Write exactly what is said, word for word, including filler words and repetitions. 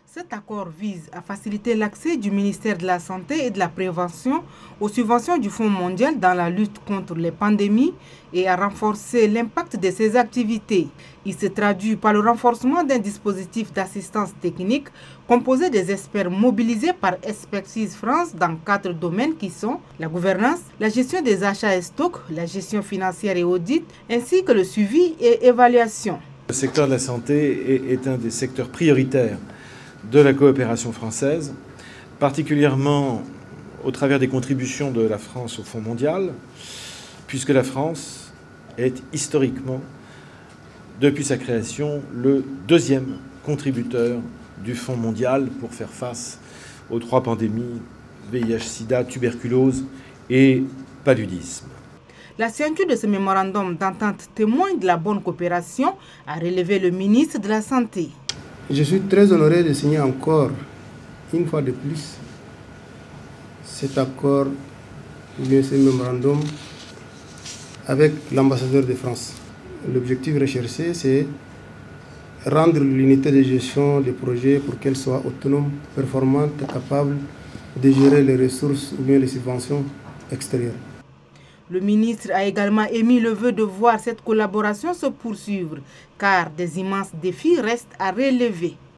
Cet accord vise à faciliter l'accès du ministère de la Santé et de la Prévention aux subventions du Fonds mondial dans la lutte contre les pandémies et à renforcer l'impact de ses activités. Il se traduit par le renforcement d'un dispositif d'assistance technique composé des experts mobilisés par Expertise France dans quatre domaines qui sont la gouvernance, la gestion des achats et stocks, la gestion financière et audit, ainsi que le suivi et évaluation. Le secteur de la santé est, est un des secteurs prioritaires de la coopération française, particulièrement au travers des contributions de la France au Fonds mondial, puisque la France est historiquement, depuis sa création, le deuxième contributeur du Fonds mondial pour faire face aux trois pandémies, V I H, sida, tuberculose et paludisme. La signature de ce mémorandum d'entente témoigne de la bonne coopération, a relevé le ministre de la Santé. Je suis très honoré de signer encore, une fois de plus, cet accord, ce mémorandum, avec l'ambassadeur de France. L'objectif recherché, c'est rendre l'unité de gestion des projets pour qu'elle soit autonome, performante et capable de gérer les ressources ou bien les subventions extérieures. Le ministre a également émis le vœu de voir cette collaboration se poursuivre, car des immenses défis restent à relever.